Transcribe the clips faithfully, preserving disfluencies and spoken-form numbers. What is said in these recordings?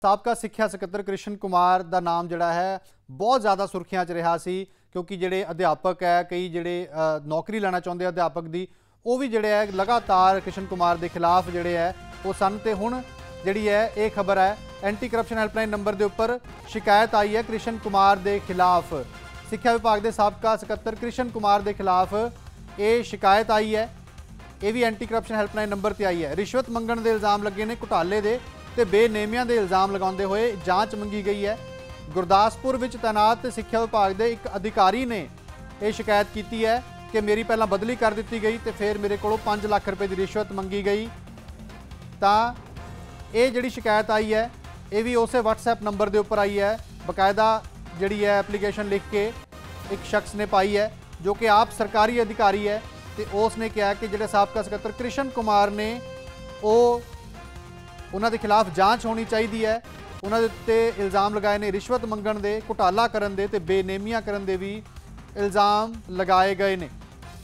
ਸਾਬਕਾ ਸਿੱਖਿਆ ਸਕੱਤਰ ਕ੍ਰਿਸ਼ਨ ਕੁਮਾਰ ਦਾ ਨਾਮ ਜਿਹੜਾ ਹੈ ਬਹੁਤ ਜ਼ਿਆਦਾ ਸੁਰਖੀਆਂ 'ਚ ਰਿਹਾ ਸੀ, क्योंकि ਜਿਹੜੇ अध्यापक है कई ਜਿਹੜੇ नौकरी ਲੈਣਾ ਚਾਹੁੰਦੇ अध्यापक ਦੀ ਉਹ ਵੀ ਜਿਹੜੇ ਹੈ ਲਗਾਤਾਰ ਕ੍ਰਿਸ਼ਨ ਕੁਮਾਰ ਦੇ ਖਿਲਾਫ ਜਿਹੜੇ ਹੈ ਉਹ ਸਨ। ਤੇ ਹੁਣ ਜਿਹੜੀ ਹੈ ਇਹ ਖਬਰ ਹੈ ਐਂਟੀ ਕਰਪਸ਼ਨ ਹੈਲਪਲਾइन ਨੰਬਰ ਦੇ ਉੱਪਰ ਸ਼ਿਕਾਇਤ ਆਈ ਹੈ ਕ੍ਰਿਸ਼ਨ ਕੁਮਾਰ ਦੇ ਖਿਲਾਫ। ਸਿੱਖਿਆ ਵਿਭਾਗ ਦੇ ਸਾਬਕਾ ਸਕੱਤਰ ਕ੍ਰਿਸ਼ਨ ਕੁਮਾਰ ਦੇ ਖਿਲਾਫ ਇਹ ਸ਼ਿਕਾਇਤ ਆਈ ਹੈ। ਇਹ ਵੀ ਐਂਟੀ ਕਰਪਸ਼ਨ ਹੈਲਪਲਾइन ਨੰਬਰ ਤੇ ਆਈ ਹੈ। ਰਿਸ਼ਵਤ ਮੰਗਣ ਦੇ ਇਲਜ਼ਾਮ ਲੱਗੇ ਨੇ, ਘੁਟਾਲੇ ਦੇ ਤੇ ਬੇਨੇਮੀਆਂ ਦੇ ਇਲਜ਼ਾਮ ਲਗਾਉਂਦੇ ਹੋਏ ਜਾਂਚ ਮੰਗੀ ਗਈ ਹੈ। गुरदासपुर विच तैनात सिक्ख्या विभाग के एक अधिकारी ने यह शिकायत की है कि मेरी पहला बदली कर दी गई तो फिर मेरे को पाँच लाख रुपए की रिश्वत मंगी गई। तो ये जी शिकायत आई है ये भी उस WhatsApp नंबर के उपर आई है, बकायदा जी है एप्लीकेशन लिख के एक शख्स ने पाई है जो कि आप सरकारी अधिकारी है। तो उसने कहा कि जो साबका सकत्तर कृष्ण कुमार ने वो उन्होंने खिलाफ जाँच होनी चाहिए है। उन्होंने उत्ते इल्ज़ाम लगाए ने रिश्वत मंगण दे, घोटाला करन दे ते बेनेमियां करन दे भी इल्ज़ाम लगाए गए ने।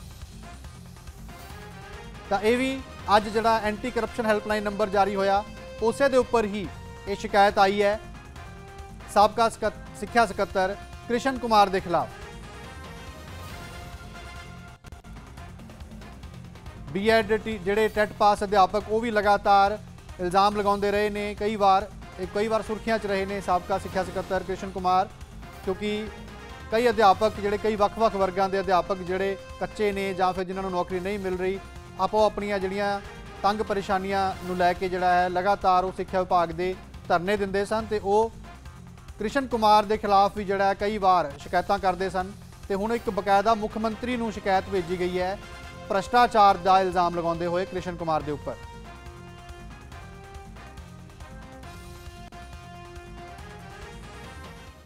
तो यह भी अज जिहड़ा एंटी करप्शन हैल्पलाइन नंबर जारी होया उस दे उपर ही ये शिकायत आई है साबका सिक्ख्या सकत्तर कृष्ण कुमार के खिलाफ। बी एड जिहड़े टैट पास अध्यापक वो भी लगातार इल्ज़ाम लगाते रहे ने, कई बार कई बार सुर्खियां च रहे ने साबका सिक्ख्या सकत्तर कृष्ण कुमार, क्योंकि कई अध्यापक जिहड़े कई वख-वख वर्गां दे अध्यापक जिहड़े कच्चे ने जां फिर जिन्हां नूं नौकरी नहीं मिल रही आपो अपनियां जिहड़ियां तंग परेशानियां नूं लैके जिहड़ा है लगातार वो सिक्ख्या विभाग दे धरने दिंदे सन ते वो कृष्ण कुमार दे खिलाफ भी जिहड़ा कई बार शिकायतां करदे सन। ते हुण एक बकायदा मुख मंत्री नूं शिकायत भेजी गई है भ्रष्टाचार का इल्ज़ाम लगाउंदे होए कृष्ण कुमार दे उपर।